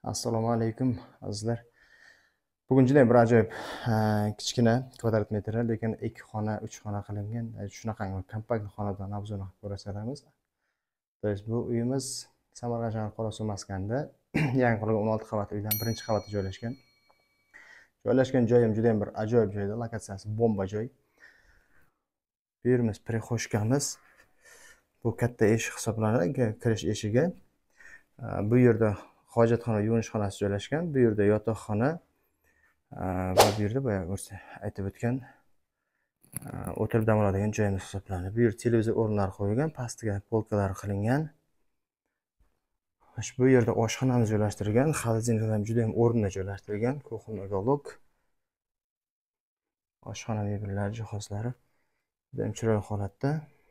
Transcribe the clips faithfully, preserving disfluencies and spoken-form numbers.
Assalomu alaykum azizlar. Bugun juda bir ajoyib kichkina kvadrat metr, lekin ikki xona, uch xona qilingan shunaqangi kompakt xonadan obzorni qilib ko'rsatamiz. To есть bu uyimiz Samarqand shahar Qorasuv maskanida yangi qurilgan o'n olti qavatli uydan birinchi qavatda joylashgan. Joylashgan joyim juda bir ajoyib joyda, lokatsiyasi bomba joy. Bu yerimiz prixoshkamiz. Bu katta eshik hisoblanadi, kirish eshigi. Bu yerda hojatxona, yuvinish xonasi joylashgan. Bu yerda yotoqxona va bu yerda boya o'zi aytib o'tgan o'tirib dam oladigan joyimiz hisoblanadi. Bu yerda televizor o'rinlari qo'yilgan, pastiga polkalar qilingan. Bu yerda oshxonamiz joylashtirilgan, xolodilnik ham juda ham o'rinli joylashtirilgan, kuxonli uголок. Oshxona mebellari, jihozlari juda ham chiroyli holatda.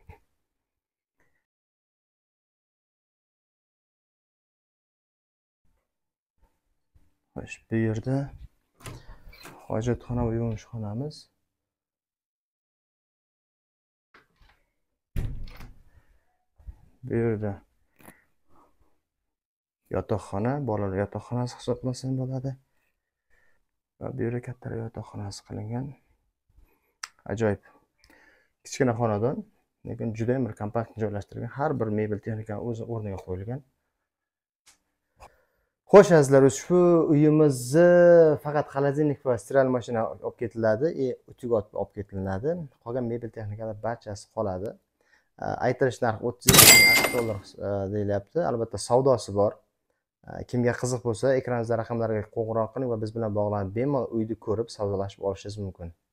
Bu yerda hojatxona va yuvinish xonamiz. Bu yerda yotoqxona, bolalar yotoqxonasi hisoblansa bo'ladi. Va bu yerda kattalar yotoqxonasi qilingan. Ajoyib. Kichkina xonadon, lekin juda ham bir kompakt joylashtirilgan. Har bir mebel texnika o'z o'rniga qo'yilgan. Xo'sh azizlar, ushbu uyimizni faqat xolodilnik va stиральный mashina olib ketiladi, e utyugot olib ketiladi. Qolgan mebel texnikalar barchasi qoladi. Aytilish narxi o'ttiz ikki ming aqsh dollar deyilyapti. Albatta savdosi bor. Kimga qiziq bo'lsa, ekranimizda raqamlarga qo'ng'iroq qiling va biz bilan bog'lanib bemalol uyni ko'rib savdolashib olishingiz mumkin.